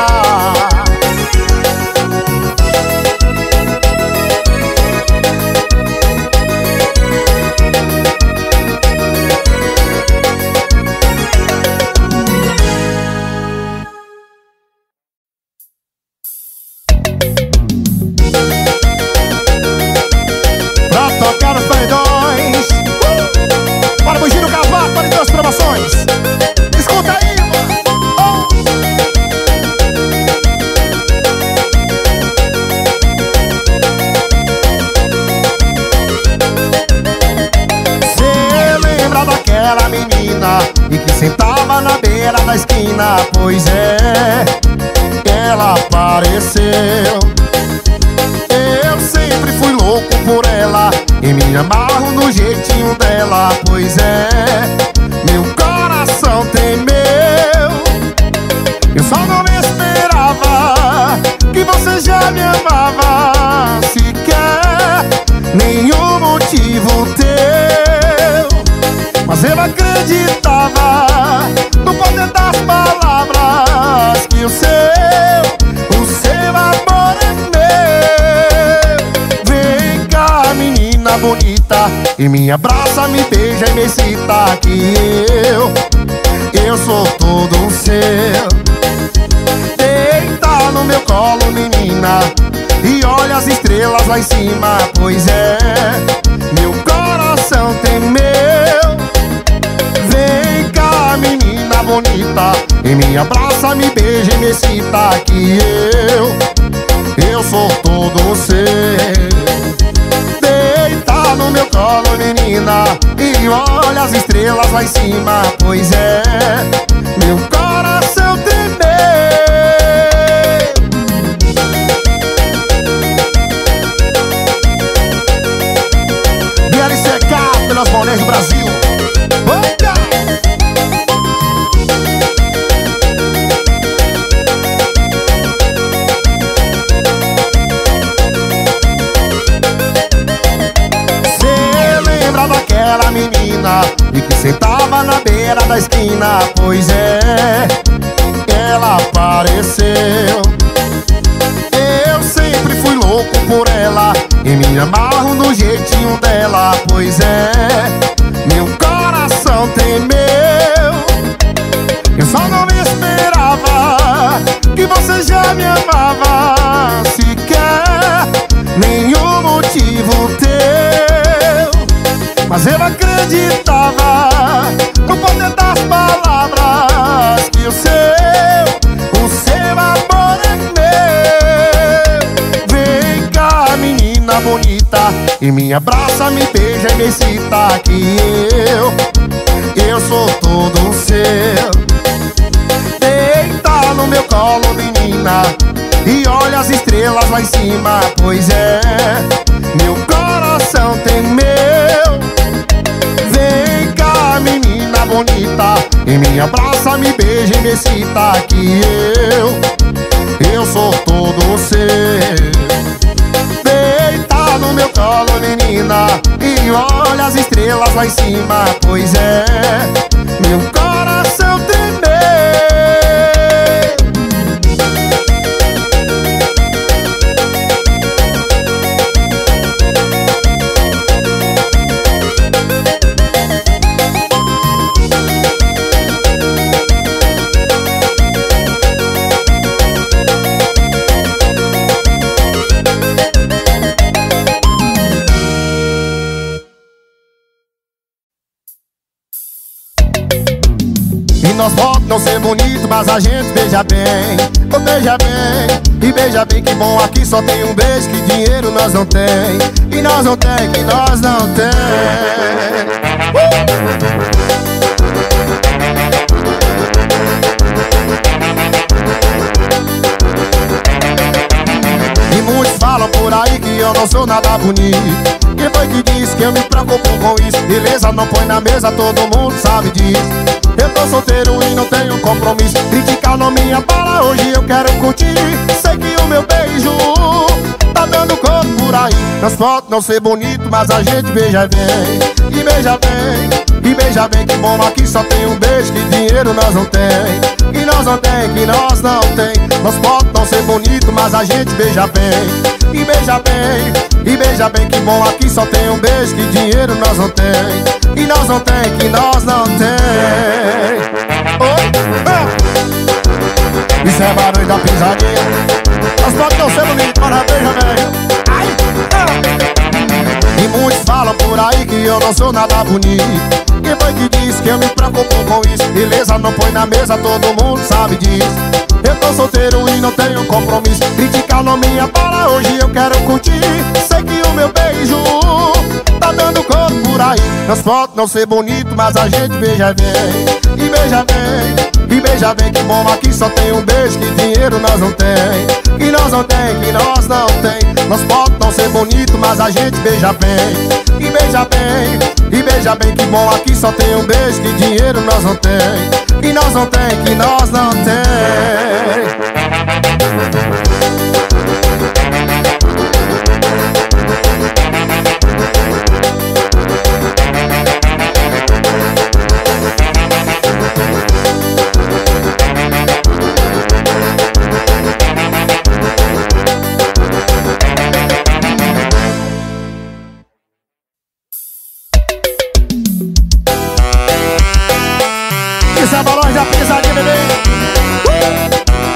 E que sentava na beira da esquina, pois é, ela apareceu. Eu sempre fui louco por ela e me amarro no do jeitinho dela. Pois é, meu coração temeu. Eu só não esperava que você já me amava sequer, nenhum motivo teu. Mas eu acreditava no poder das palavras, que o seu, o seu amor é meu. Vem cá, menina bonita, e me abraça, me beija e me excita, que eu, eu sou todo seu. Deita no meu colo, menina, e olha as estrelas lá em cima. Pois é, meu coração temeu. Vem cá, menina bonita, e me abraça, me beija e me excita, que eu, eu sou todo seu. Deita no meu colo, menina, e olha as estrelas lá em cima. Pois é, meu coração temeu. B L C K pelas mulheres do Brasil. Opa! Cê lembra daquela menina e que sentava na beira da esquina? Pois é, ela apareceu. Eu sempre fui louco por ela e me amarro no jeitinho dela. Pois é, meu coração temeu. Eu só não esperava que você já me amava sequer, nenhum motivo teu. Mas eu acreditava no poder das palavras, que o seu, o seu amor é meu. Vem cá, menina bonita, e me abraça, me beija e me excita, que eu, eu sou todo seu. Deita no meu colo, menina, e olha as estrelas lá em cima. Pois é, meu coração temeu. Vem cá, menina bonita, e me abraça, me beija e me excita, que eu, eu sou todo seu. Deita no meu colo, menina, e olha as estrelas lá em cima. Pois é, meu coração temeu. E nós pode não ser bonito, mas a gente beija bem. Oh, beija bem, e beija bem, que bom. Aqui só tem um beijo, que dinheiro nós não tem. E nós não tem, que nós não tem. uh! E muitos falam por aí que eu não sou nada bonito. Quem foi que disse que eu me preocupo com isso? Beleza, não põe na mesa, todo mundo sabe disso. Eu tô solteiro e não tenho compromisso. Criticar não me abala, hoje eu quero curtir. Sei que o meu beijo tá dando corpo por aí. Nas fotos não ser bonito, mas a gente beija bem. E beija bem, e beija bem, que bom. Aqui só tem um beijo, que dinheiro nós não tem. E nós não tem, que nós não tem. Nas fotos não ser bonito, mas a gente beija bem. E beija bem, e beija bem, que bom. Aqui só tem um beijo, que dinheiro nós não tem. E nós não tem, que nós não tem. Oi, ah. Isso é barulho da pisadinha. Nós pode não ser bonito, mas a beija bem. Ai, ah. E muitos falam por aí que eu não sou nada bonito. Quem foi que disse que eu me preocupo com isso? Beleza, não põe na mesa, todo mundo sabe disso. Eu tô solteiro e não tenho compromisso. Criticar não me abala, hoje eu quero curtir. Sei que o meu beijo tá dando corpo por aí. Nas fotos não ser bonito, mas a gente beija bem. E beija bem, e beija bem, que bom. Aqui só tem um beijo, que dinheiro nós não tem. E nós não tem, que nós não tem. Nas fotos não ser bonito, mas a gente beija bem. E beija bem, bom aqui só tem um beijo, que dinheiro nós não tem, que nós não tem, que nós não tem. Isso é balões da pisadinha, bebê. Uh!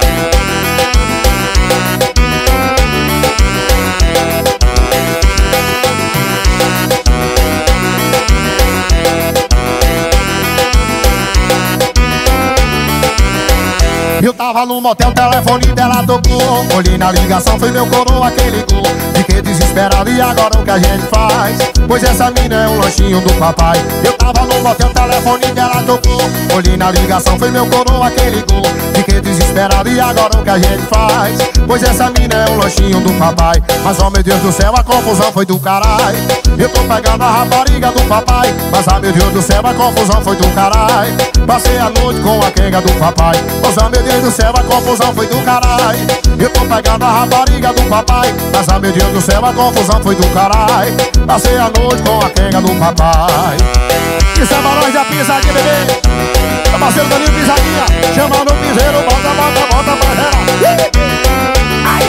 Eu tava no motel, o telefone dela tocou. Olhei na ligação, foi meu coroa que ligou. Fiquei desesperado, e agora o que a gente faz? Pois essa mina é um lanchinho do papai. Eu tava no motel, o telefone dela tocou. Olhei na ligação, foi meu coroa que ligou. Fiquei desesperado, e agora o que a gente faz? Pois essa mina é um lanchinho do papai. Mas oh meu Deus do céu, a confusão foi do caralho. Eu tô pegando a rapariga do papai. Mas ah meu Deus do céu, a confusão foi do caralho. Passei a noite com a quenga do papai. Mas ah meu Deus do céu, a confusão foi do caralho. Eu tô pegando a rapariga do papai. Mas ah meu Deus do céu, a confusão foi do caralho. Passei a noite com a quenga do papai. Isso é balões da pisadinha, bebê. Meu parceiro Danilo Pisadinha, chamando o piseiro, bota, bota, bota pra geral. Ai.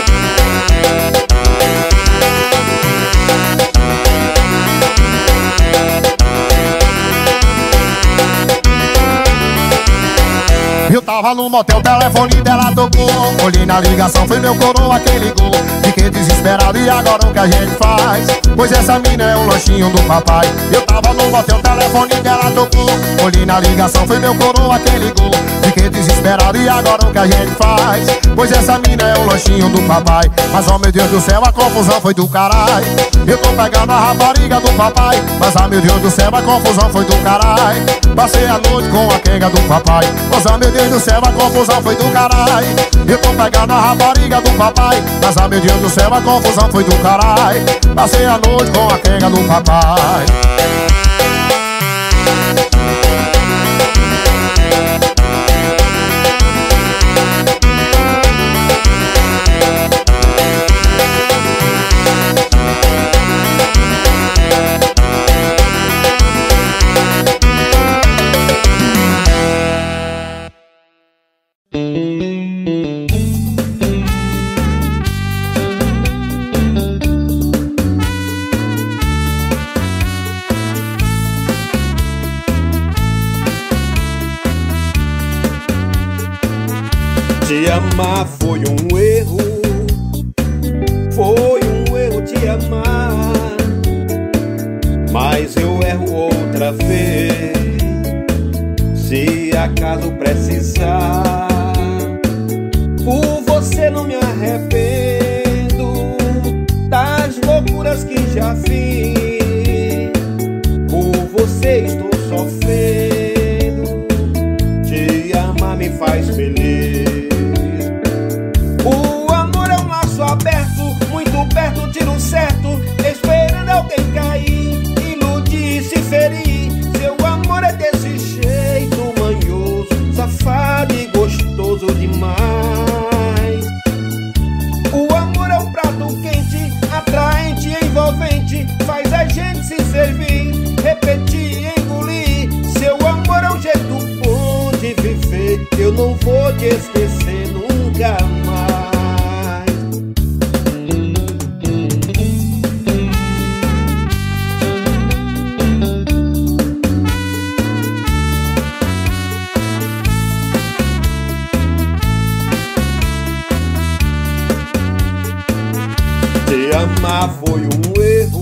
Eu tava no motel, o telefone dela tocou. Olhei na ligação, foi meu coroa que ligou. Fiquei desesperado, e agora o que a gente faz? Pois essa mina é um lanchinho do papai. Eu tava no motel, o telefone dela tocou. Olhei na ligação, foi meu coroa que ligou. Fiquei desesperado, e agora o que a gente faz? Pois essa mina é um lanchinho do papai. Mas oh meu Deus do céu, a confusão foi do caralho. Eu tô pegando a rapariga do papai. Mas ah meu Deus do céu, a confusão foi do caralho. Passei a noite com a quenga do papai. Mas ah meu Deus do céu, a confusão foi do caralho. Eu tô pegando a rapariga do papai. Mas ah meu Deus do céu, a confusão foi do caralho. Passei a noite com a quenga do papai. Te amar foi um erro, foi um erro te amar, mas eu erro outra vez, se acaso precisar. Por você não me arrependo das loucuras que já fiz, por você estou sofrendo, te amar me faz feliz. O amor é um laço aberto, muito perto, tiro certo, esperando alguém cair, iludir, se ferir. Seu amor é desse jeito manhoso, safado e gostoso demais. O amor é um prato quente, atraente, envolvente, faz a gente se servir, repetir, engolir. Seu amor é um jeito bom de viver, eu não vou te esquecer nunca mais. Te amar foi um erro,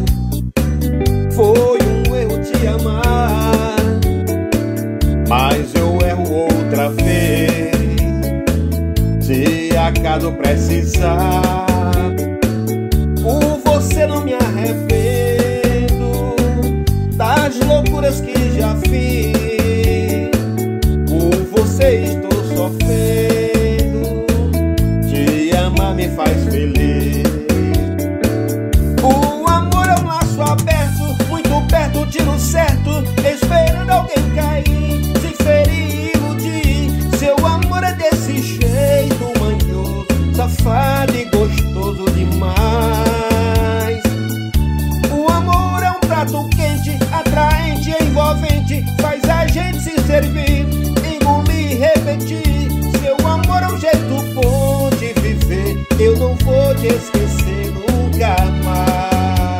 foi um erro te amar, mas eu erro outra vez, se acaso precisar. Por você não me arrependo das loucuras que já fiz, por você estou sofrendo, te amar me faz feliz. O amor é um laço aberto, muito perto, tiro certo, servir, engolir, repetir. Seu amor é um jeito bom de viver. Eu não vou te esquecer nunca mais.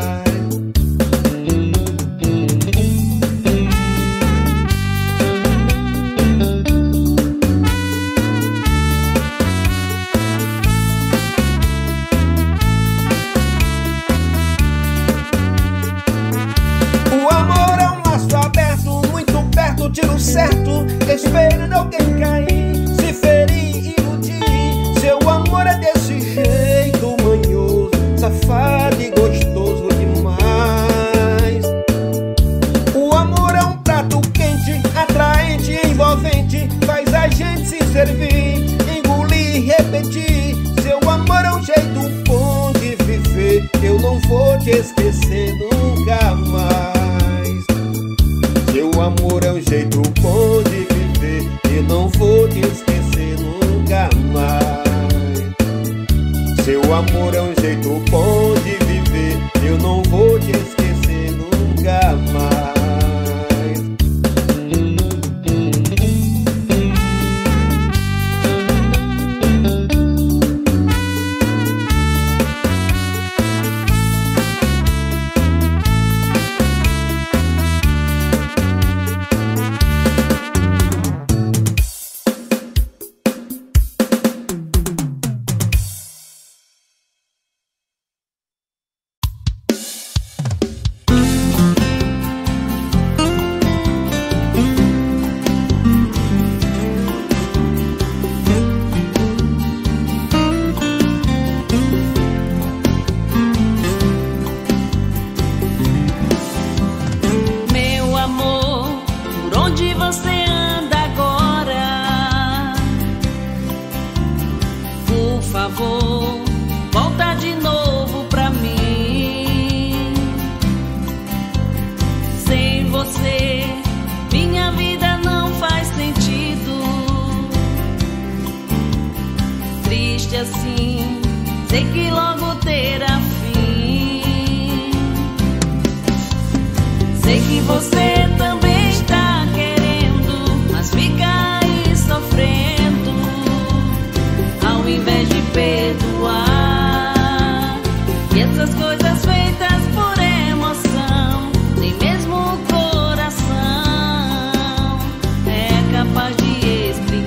Tiro certo, esperando alguém cair, se ferir, iludir. Seu amor é desse jeito manhoso, safado e gostoso demais. O amor é um prato quente, atraente e envolvente, faz a gente se servir, engolir, repetir. Seu amor é um jeito bom de viver. Eu não vou te esquecer nunca mais. Seu amor é um jeito bom de viver. Eu não vou te esquecer nunca mais. Seu amor é um jeito bom de viver. Eu não vou te esquecer nunca mais. Assim, sei que logo terá fim. Sei que você também está querendo, mas fica aí sofrendo, ao invés de perdoar. E essas coisas feitas por emoção, nem mesmo o coração é capaz de explicar.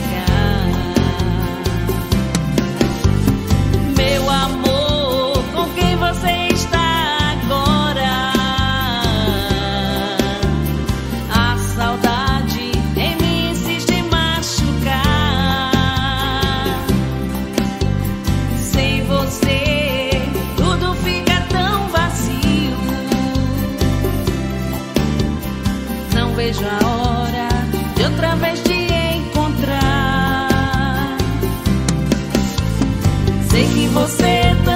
Vejo a hora de outra vez te encontrar. Sei que você